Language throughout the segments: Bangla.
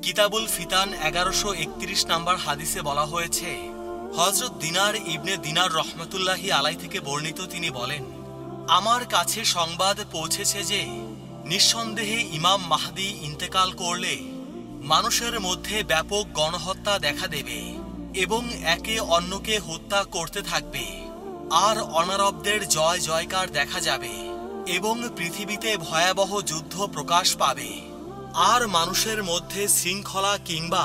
কিতাবুল ফিতান 1131 নম্বর হাদিসে বলা হয়েছে, হযরত দিনার ইবনে দিনার রহমতুল্লাহি আলাই থেকে বর্ণিত, তিনি বলেন, আমার কাছে সংবাদ পৌঁছেছে যে নিঃসন্দেহে ইমাম মাহদী ইন্তেকাল করলে মানুষের মধ্যে ব্যাপক গণহত্যা দেখা দেবে এবং একে অন্যকে হত্যা করতে থাকবে, আর অনারবদের জয় জয়কার দেখা যাবে এবং পৃথিবীতে ভয়াবহ যুদ্ধ প্রকাশ পাবে, আর মানুষের মধ্যে শৃঙ্খলা কিংবা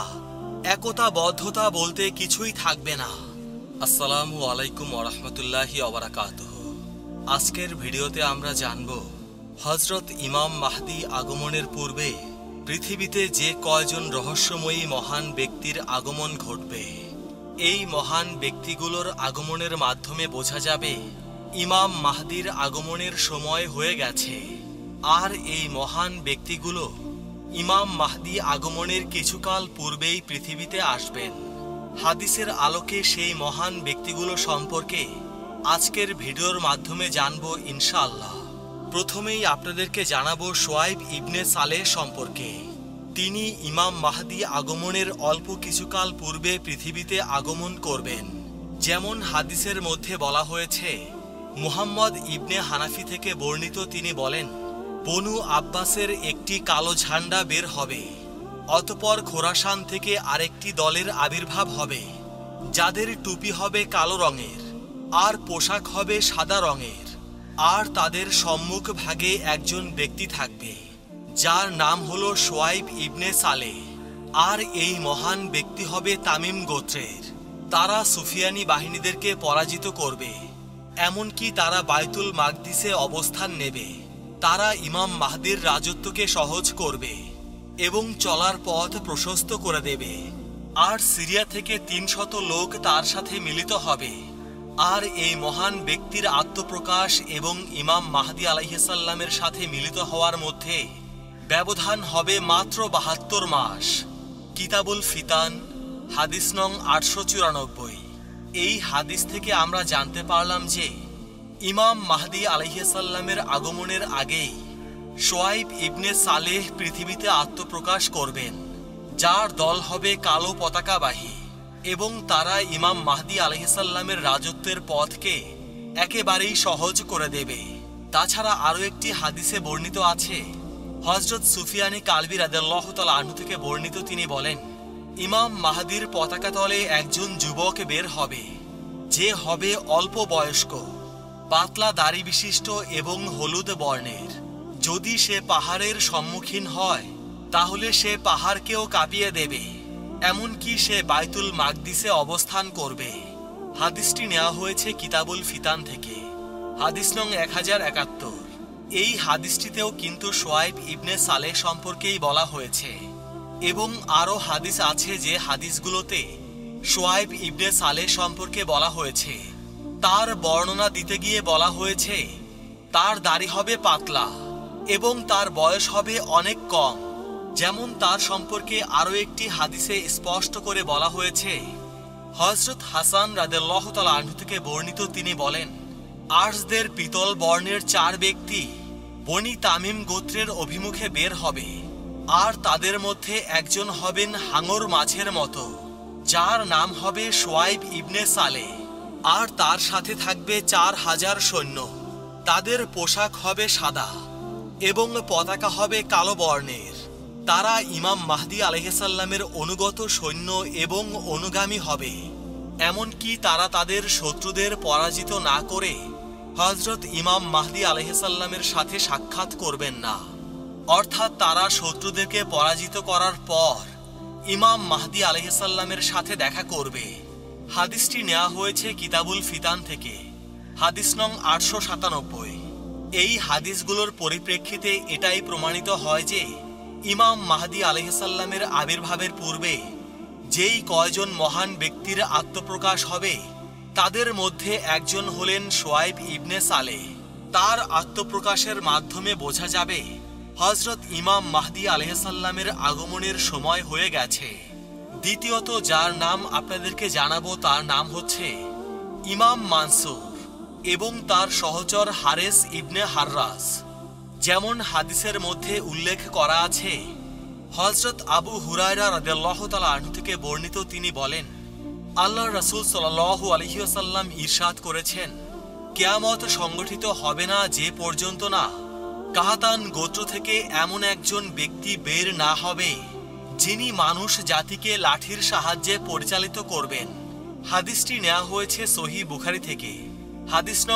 একতাবদ্ধতা বলতে কিছুই থাকবে না। আসসালামু আলাইকুম ওয়া রাহমাতুল্লাহি ওয়া বারাকাতুহু। আজকের ভিডিওতে আমরা জানব হযরত ইমাম মাহদী আগমনের পূর্বে পৃথিবীতে যে কয়জন রহস্যময়ী মহান ব্যক্তির আগমন ঘটবে। এই মহান ব্যক্তিগুলোর আগমনের মাধ্যমে বোঝা যাবে ইমাম মাহদীর আগমনের সময় হয়ে গেছে, আর এই মহান ব্যক্তিগুলো ইমাম মাহদী আগমনের কিছুকাল পূর্বেই পৃথিবীতে আসবেন। হাদিসের আলোকে সেই মহান ব্যক্তিগুলো সম্পর্কে আজকের ভিডিওর মাধ্যমে জানব ইনশাআল্লাহ। প্রথমেই আপনাদেরকে জানাবো শুআইব ইবনে সালেহ সম্পর্কে। তিনি ইমাম মাহদী আগমনের অল্প কিছুকাল পূর্বে পৃথিবীতে আগমন করবেন। যেমন হাদিসের মধ্যে বলা হয়েছে, মুহাম্মদ ইবনে হানাফি থেকে বর্ণিত, তিনি বলেন, বনু আব্বাসের একটি কালো ঝান্ডা বের হবে, অতঃপর খোরাসান থেকে আরেকটি দলের আবির্ভাব হবে, যাদের টুপি হবে কালো রঙের আর পোশাক হবে সাদা রঙের, আর তাদের সম্মুখ ভাগে একজন ব্যক্তি থাকবে যার নাম হলো শুআইব ইবনে সালেহ, আর এই মহান ব্যক্তি হবে তামিম গোত্রের। তারা সুফিয়ানি বাহিনীদেরকে পরাজিত করবে, এমনকি তারা বাইতুল মাকদিসে অবস্থান নেবে। তারা ইমাম মাহদীর রাজত্বকে সহজ করবে এবং চলার পথ প্রশস্ত করে দেবে, আর সিরিয়া থেকে 300 লোক তার সাথে মিলিত হবে। আর এই মহান ব্যক্তির আত্মপ্রকাশ এবং ইমাম মাহদী আলাইহিস সালামের সাথে মিলিত হওয়ার মধ্যে ব্যবধান হবে মাত্র 72 মাস। কিতাবুল ফিতান হাদিস নং 894। এই হাদিস থেকে আমরা জানতে পারলাম যে ইমাম মাহদী আলাইহিস সালামের আগমনের আগেই শুআইব ইবনে সালেহ পৃথিবীতে আত্মপ্রকাশ করবেন, যার দল হবে কালো পতাকাবাহী, এবং তারা ইমাম মাহদী আলাইহিস সালামের রাজত্বের পথকে একেবারেই সহজ করে দেবে। তাছাড়া আরও একটি হাদিসে বর্ণিত আছে, হযরত সুফিয়ানি কালবি রাদিয়াল্লাহু তাআলা আনহু থেকে বর্ণিত, তিনি বলেন, ইমাম মাহদীর পতাকা তলে একজন যুবক বের হবে, যে হবে অল্প বয়স্ক, পাতলা দাড়ি বিশিষ্ট এবং হলুদ বর্ণের। যদি সে পাহাড়ের সম্মুখীন হয় তাহলে সে পাহাড়কেও কাঁপিয়ে দেবে, এমনকি সে বাইতুল মাকদিসে অবস্থান করবে। হাদিসটি নেওয়া হয়েছে কিতাবুল ফিতান থেকে, হাদিস নং 1071। এই হাদিসটিতেও কিন্তু শুআইব ইবনে সালেহ সম্পর্কেই বলা হয়েছে, এবং আরও হাদিস আছে যে হাদিসগুলোতে শুআইব ইবনে সালেহ সম্পর্কে বলা হয়েছে। তার বর্ণনা দিতে গিয়ে বলা হয়েছে, তার দাড়ি হবে পাতলা এবং তার বয়স হবে অনেক কম। যেমন তার সম্পর্কে আরও একটি হাদিসে স্পষ্ট করে বলা হয়েছে, হযরত হাসান রাদিয়াল্লাহু তাআলা আনহু থেকে বর্ণিত, তিনি বলেন, আরজদের পিতল বর্ণের 4 ব্যক্তি বনি তামিম গোত্রের অভিমুখে বের হবে, আর তাদের মধ্যে একজন হবেন হাঙর মাছের মতো, যার নাম হবে শুআইব ইবনে সালেহ, আর তার সাথে থাকবে 4000 সৈন্য। তাদের পোশাক হবে সাদা এবং পতাকা হবে কালো বর্ণের। তারা ইমাম মাহদী আলাইহিস সালামের অনুগত সৈন্য এবং অনুগামী হবে, এমনকি তারা তাদের শত্রুদের পরাজিত না করে হযরত ইমাম মাহদী আলাইহিস সালামের সাথে সাক্ষাৎ করবেন না, অর্থাৎ তারা শত্রুদেরকে পরাজিত করার পর ইমাম মাহদী আলাইহিস সালামের সাথে দেখা করবে। হাদিসটি নেওয়া হয়েছে কিতাবুল ফিতান থেকে, হাদিস নং 897। এই হাদিসগুলোর পরিপ্রেক্ষিতে এটাই প্রমাণিত হয় যে ইমাম মাহদী আলাইহিস সালামের আবির্ভাবের পূর্বে যেই কয়জন মহান ব্যক্তির আত্মপ্রকাশ হবে তাদের মধ্যে একজন হলেন শুআইব ইবনে সালেহ। তার আত্মপ্রকাশের মাধ্যমে বোঝা যাবে হযরত ইমাম মাহদী আলাইহিস সালামের আগমনের সময় হয়ে গেছে। দ্বিতীয়ত যার নাম আপনাদেরকে জানাবো তার নাম হচ্ছে ইমাম মানসুর এবং তার সহচর হারেস ইবনে হাররাস। যেমন হাদিসের মধ্যে উল্লেখ করা আছে, হযরত আবু হুরায়রা রাদিয়াল্লাহু তাআলা আনহু থেকে বর্ণিত, তিনি বলেন, আল্লাহর রাসূল সাল্লাল্লাহু আলাইহি ওয়াসাল্লাম ইরশাদ করেছেন, কিয়ামত সংগঠিত হবে না যে পর্যন্ত না কাহাতান গোত্র থেকে এমন একজন ব্যক্তি বের না হবে যিনি মানুষ জাতিকে লাঠির সাহায্যে পরিচালিত করবেন। হাদিসটি নেওয়া হয়েছে সহিহ বুখারী থেকে, হাদিস নং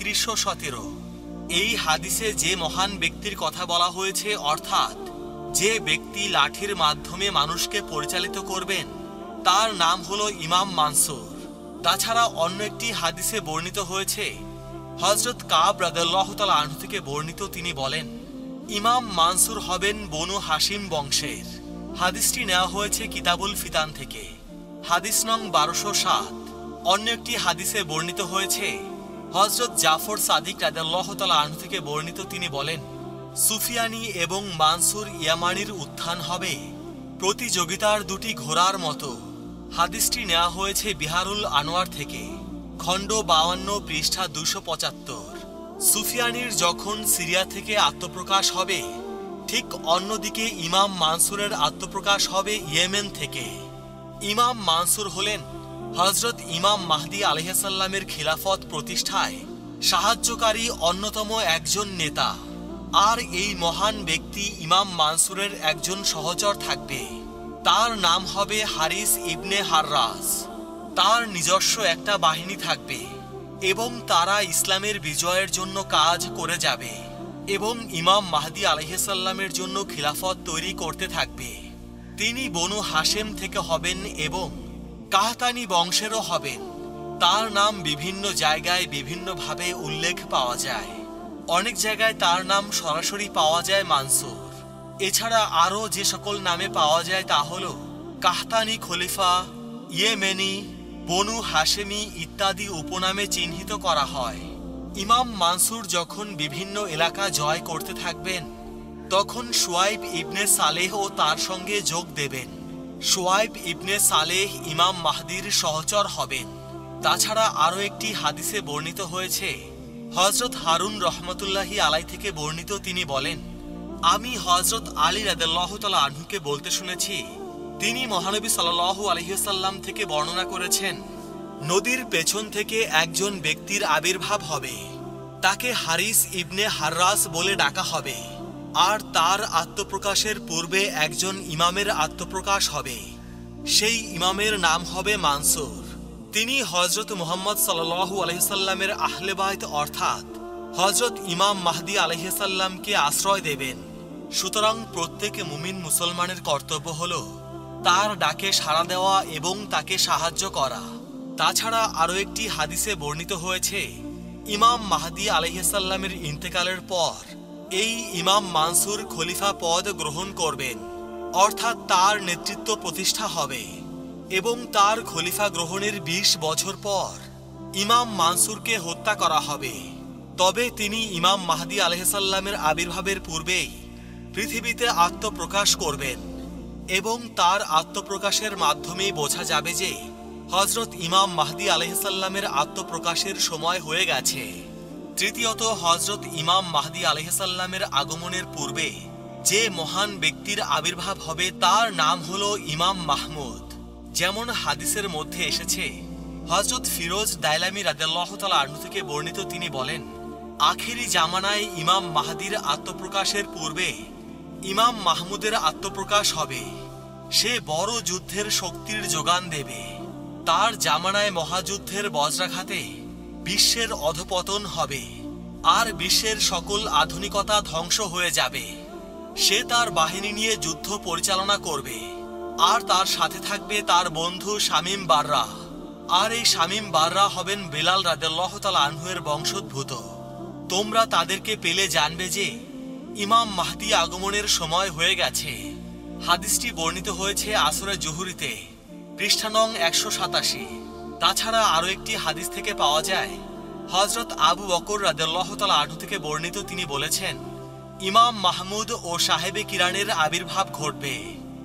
3517। এই হাদিসে যে মহান ব্যক্তির কথা বলা হয়েছে, অর্থাৎ যে ব্যক্তি লাঠির মাধ্যমে মানুষকে পরিচালিত করবেন, তার নাম হলো ইমাম মানসুর। তাছাড়া অন্য একটি হাদিসে বর্ণিত হয়েছে, হযরত কাব রাদিয়াল্লাহু তাআলা আনহু থেকে বর্ণিত, তিনি বলেন, ইমাম মানসুর হবেন বনু হাশিম বংশের। হাদিসটি নেওয়া হয়েছে কিতাবুল ফিতান থেকে, হাদিস নং 1207। অন্য একটি হাদিসে বর্ণিত হয়েছে, হযরত জাফর সাদিক রাদিয়াল্লাহু তাআলা আনহু থেকে বর্ণিত, তিনি বলেন, সুফিয়ানি এবং মানসুর ইয়ামানির উত্থান হবে প্রতিযোগিতার দুটি ঘোড়ার মতো। হাদিসটি নেওয়া হয়েছে বিহারুল আনোয়ার থেকে, খণ্ড 52, পৃষ্ঠা 275। সুফিয়ানির যখন সিরিয়া থেকে আত্মপ্রকাশ হবে, ঠিক অন্যদিকে ইমাম মানসুরের আত্মপ্রকাশ হবে ইয়েমেন থেকে। ইমাম মানসুর হলেন হযরত ইমাম মাহদী আলাইহিস সালামের খিলাফত প্রতিষ্ঠায় সাহায্যকারী অন্যতম একজন নেতা। আর এই মহান ব্যক্তি ইমাম মানসুরের একজন সহচর থাকবে, তার নাম হবে হারিস ইবনে হাররাস। তার নিজস্ব একটা বাহিনী থাকবে এবং তারা ইসলামের বিজয়ের জন্য কাজ করে যাবে এবং ইমাম মাহদী আলাইহিস সালামের জন্য খিলাফত তৈরি করতে থাকবে। তিনি বনু হাশেম থেকে হবেন এবং কাহতানি বংশেরও হবেন। তার নাম বিভিন্ন জায়গায় বিভিন্নভাবে উল্লেখ পাওয়া যায়। অনেক জায়গায় তার নাম সরাসরি পাওয়া যায় মানসুর। এছাড়া আরও যে সকল নামে পাওয়া যায় তা হল Qahtani Khalifa, Yemeni, Banu Hashemi ইত্যাদি উপনামে চিহ্নিত করা হয়। ইমাম মানসুর যখন বিভিন্ন এলাকা জয় করতে থাকবেন, তখন শুয়াইব ইবনে সালেহ ও তার সঙ্গে যোগ দেবেন। শুয়াইব ইবনে সালেহ ইমাম মাহদীর সহচর হবেন। তাছাড়া আরও একটি হাদিসে বর্ণিত হয়েছে, হযরত হারুন রহমতুল্লাহি আলাই থেকে বর্ণিত, তিনি বলেন, আমি হযরত আলী রাদিয়াল্লাহু তাআলা আনহুকে বলতে শুনেছি, তিনি মহানবী সাল্লাল্লাহু আলাইহি ওয়াসাল্লাম থেকে বর্ণনা করেছেন, নদীর পেছন থেকে একজন ব্যক্তির আবির্ভাব হবে, তাকে হারিস ইবনে হাররাস বলে ডাকা হবে, আর তার আত্মপ্রকাশের পূর্বে একজন ইমামের আত্মপ্রকাশ হবে। সেই ইমামের নাম হবে মানসুর। তিনি হযরত মুহাম্মদ সাল্লাল্লাহু আলাইহি সাল্লামের আহলে বাইত অর্থাৎ হযরত ইমাম মাহদী আলাইহিস সালামকে আশ্রয় দেবেন। সুতরাং প্রত্যেক মুমিন মুসলমানের কর্তব্য হল তার ডাকে সাড়া দেওয়া এবং তাকে সাহায্য করা। তাছাড়া আরও একটি হাদিসে বর্ণিত হয়েছে, ইমাম মাহদী আলাইহিস সালামের ইন্তেকালের পর এই ইমাম মানসুর খলিফা পদ গ্রহণ করবেন, অর্থাৎ তার নেতৃত্ব প্রতিষ্ঠা হবে এবং তার খলিফা গ্রহণের 20 বছর পর ইমাম মানসুরকে হত্যা করা হবে। তবে তিনি ইমাম মাহদী আলাইহিস সালামের আবির্ভাবের পূর্বেই পৃথিবীতে আত্মপ্রকাশ করবেন এবং তার আত্মপ্রকাশের মাধ্যমেই বোঝা যাবে যে হযরত ইমাম মাহদী আলাইহিস সালামের আত্মপ্রকাশের সময় হয়ে গেছে। তৃতীয়ত, হযরত ইমাম মাহদী আলাইহিস সালামের আগমনের পূর্বে যে মহান ব্যক্তির আবির্ভাব হবে তার নাম হলো ইমাম মাহমুদ। যেমন হাদিসের মধ্যে এসেছে, হযরত ফিরোজ দাইলামি রাদিয়াল্লাহু তাআলা আনহু থেকে বর্ণিত, তিনি বলেন, আখিরি জামানায় ইমাম মাহদীর আত্মপ্রকাশের পূর্বে ইমাম মাহমুদের আত্মপ্রকাশ হবে। সে বড় যুদ্ধের শক্তির যোগান দেবে। তার জামানায় মহাযুদ্ধের বজ্রাঘাতে বিশ্বের অধপতন হবে আর বিশ্বের সকল আধুনিকতা ধ্বংস হয়ে যাবে। সে তার বাহিনী নিয়ে যুদ্ধ পরিচালনা করবে আর তার সাথে থাকবে তার বন্ধু শামীম বাররা। আর এই শামীম বাররা হবেন বেলাল রাদিয়াল্লাহু তাআলা আনহু-এর বংশোদ্ভূত। তোমরা তাদেরকে পেলে জানবে যে ইমাম মাহদী আগমনের সময় হয়ে গেছে। হাদিসটি বর্ণিত হয়েছে আসরে জুহুরিতে, পৃষ্ঠা নং 187। তাছাড়া আরও একটি হাদিস থেকে পাওয়া যায়, হযরত আবু বকর রাদিয়াল্লাহু তাআলা আনহু থেকে বর্ণিত, তিনি বলেছেন, ইমাম মাহমুদ ও সাহেবে কিরানের আবির্ভাব ঘটবে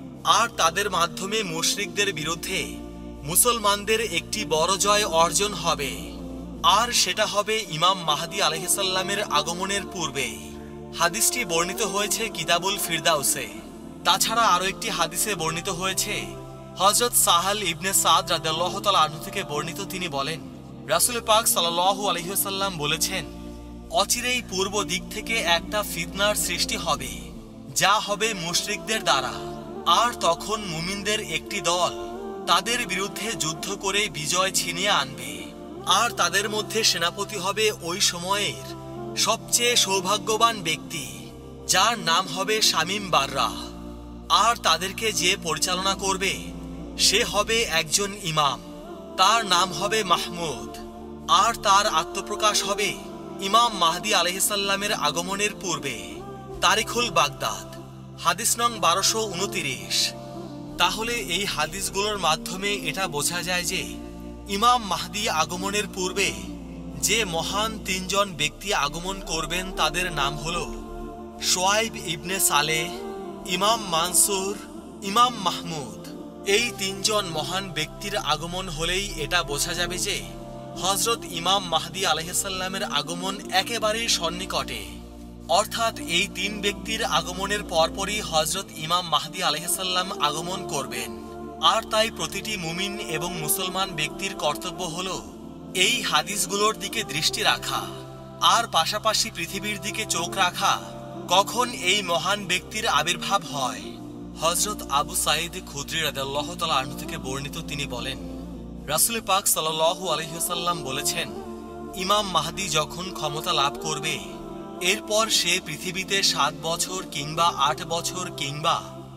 আর তাদের মাধ্যমে মুশরিকদের বিরুদ্ধে মুসলমানদের একটি বড় জয় অর্জন হবে, আর সেটা হবে ইমাম মাহদী আলাইহিস সালামের আগমনের পূর্বে। হাদিসটি বর্ণিত হয়েছে কিতাবুল ফিরদাউসে, তাছাড়া আরো একটি হাদিসে বর্ণিত হয়েছে, হযরত সাহাল ইবনে সাদ রাদিয়াল্লাহু তাআলা আনহু থেকে বর্ণিত, তিনি বলেন, রাসূল পাক সাল্লাল্লাহু আলাইহি ওয়াসাল্লাম বলেছেন, অচিরেই পূর্ব দিক থেকে একটা ফিতনার সৃষ্টি হবে, যা হবে মুশরিকদের দ্বারা। আর তখন মুমিনদের একটি দল তাদের বিরুদ্ধে যুদ্ধ করে বিজয় ছিনিয়ে আনবে। আর তাদের মধ্যে সেনাপতি হবে ওই সময়ের সবচেয়ে সৌভাগ্যবান ব্যক্তি, যার নাম হবে শামীম বাররাহ। আর তাদেরকে যে পরিচালনা করবে সে হবে একজন ইমাম, তার নাম হবে মাহমুদ। আর তার আত্মপ্রকাশ হবে ইমাম মাহদী আলাইহিস সালামের আগমনের পূর্বে। তারিখুল বাগদাদ, হাদিস নং 1229। তাহলে এই হাদিসগুলোর মাধ্যমে এটা বোঝা যায় যে ইমাম মাহদী আগমনের পূর্বে যে মহান তিনজন ব্যক্তি আগমন করবেন তাদের নাম হল শুআইব ইবনে সালেহ, ইমাম মানসুর, ইমাম মাহমুদ। এই তিনজন মহান ব্যক্তির আগমন হলেই এটা বোঝা যাবে যে হযরত ইমাম মাহদী আলাইহিস সালামের আগমন একেবারেই সন্নিকটে। অর্থাৎ এই তিন ব্যক্তির আগমনের পরপরই হযরত ইমাম মাহদী আলাইহিস সালাম আগমন করবেন। আর তাই প্রতিটি মুমিন এবং মুসলমান ব্যক্তির কর্তব্য হল এই হাদিসগুলোর দিকে দৃষ্টি রাখা, আর পাশাপাশি পৃথিবীর দিকে চোখ রাখা কখন এই মহান ব্যক্তির আবির্ভাব হয়। হযরত আবু সাঈদ খুদরি রাদিয়াল্লাহু তাআলা আনহু থেকে বর্ণিত, তিনি বলেন, রাসূল পাক সাল্লাল্লাহু আলাইহি ওয়াসাল্লাম বলেছেন, ইমাম মাহদী যখন ক্ষমতা লাভ করবে এরপর সে পৃথিবীতে 7 বছর কিংবা 8 বছর কিংবা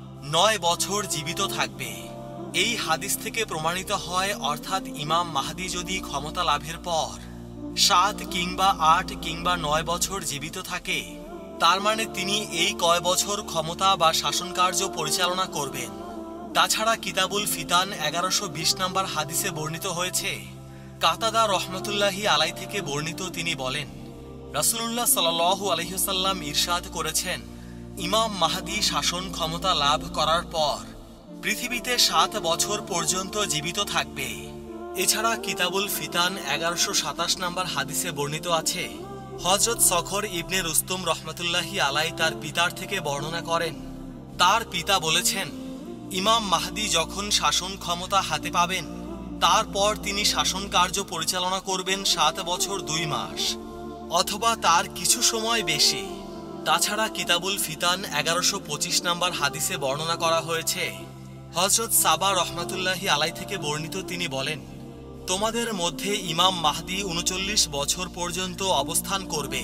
9 বছর জীবিত থাকবে। এই হাদিস থেকে প্রমাণিত হয়, অর্থাৎ ইমাম মাহদী যদি ক্ষমতা লাভের পর 7 কিংবা 8 কিংবা 9 বছর জীবিত থাকে, তার মানে তিনি এই কয় বছর ক্ষমতা বা শাসনকার্য পরিচালনা করবেন। তাছাড়া কিতাবুল ফিতান 1120 নম্বর হাদিসে বর্ণিত হয়েছে, কাতাদা রহমতুল্লাহি আলাই থেকে বর্ণিত, তিনি বলেন, রাসূলুল্লাহ সাল্লাল্লাহু আলাইহি ওয়াসাল্লাম ইরশাদ করেছেন, ইমাম মাহদী শাসন ক্ষমতা লাভ করার পর পৃথিবীতে 7 বছর পর্যন্ত জীবিত থাকবে। এছাড়া কিতাবুল ফিতান 1127 নম্বর হাদিসে বর্ণিত আছে, হযরত সখর ইবনে রুস্তম রহমতুল্লাহি আলাই তার পিতার থেকে বর্ণনা করেন, তার পিতা বলেছেন, ইমাম মাহদী যখন শাসন ক্ষমতা হাতে পাবেন তারপর তিনি শাসন কার্য পরিচালনা করবেন 7 বছর 2 মাস অথবা তার কিছু সময় বেশি। তাছাড়া কিতাবুল ফিতান 1125 নম্বর হাদিসে বর্ণনা করা হয়েছে, হযরত সাবা রহমতুল্লাহি আলাই থেকে বর্ণিত, তিনি বলেন, তোমাদের মধ্যে ইমাম মাহদী 39 বছর পর্যন্ত অবস্থান করবে।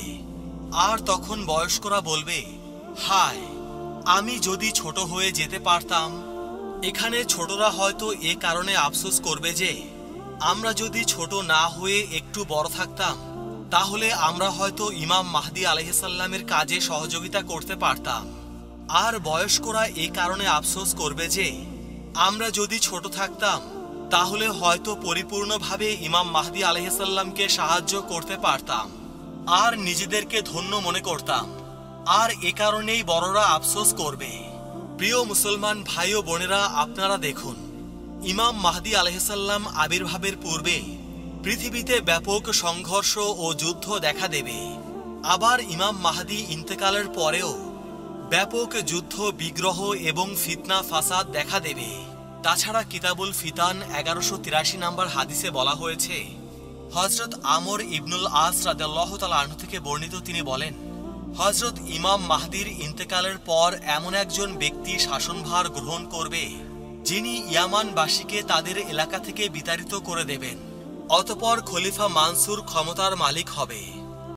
আর তখন বয়স্করা বলবে, হায়, আমি যদি ছোট হয়ে যেতে পারতাম। এখানে ছোটরা হয়তো এ কারণে আফসোস করবে যে আমরা যদি ছোট না হয়ে একটু বড় থাকতাম তাহলে আমরা হয়তো ইমাম মাহদী আলাইহিস সালামের কাজে সহযোগিতা করতে পারতাম। আর বয়স্করা এ কারণে আফসোস করবে যে আমরা যদি ছোট থাকতাম তাহলে হয়তো পরিপূর্ণভাবে ইমাম মাহদী আলাইহিস সালামকে সাহায্য করতে পারতাম আর নিজেদেরকে ধন্য মনে করতাম। আর এ কারণেই বড়রা আফসোস করবে। প্রিয় মুসলমান ভাই ও বোনেরা, আপনারা দেখুন, ইমাম মাহদী আলাইহিস সালাম আবির্ভাবের পূর্বে পৃথিবীতে ব্যাপক সংঘর্ষ ও যুদ্ধ দেখা দেবে। আবার ইমাম মাহদী ইন্তেকালের পরেও ব্যাপক যুদ্ধ, বিগ্রহ এবং ফিতনা ফাসাদ দেখা দেবে। তাছাড়া কিতাবুল ফিতান 1183 নম্বর হাদিসে বলা হয়েছে, হযরত আমর ইবনুল আস রাদিয়াল্লাহু তাআলা আনহু থেকে বর্ণিত, তিনি বলেন, হযরত ইমাম মাহদীর ইন্তেকালের পর এমন একজন ব্যক্তি শাসনভার গ্রহণ করবে যিনি ইয়ামানবাসীকে তাদের এলাকা থেকে বিতাড়িত করে দেবেন। অতঃপর খলিফা মানসুর ক্ষমতার মালিক হবে।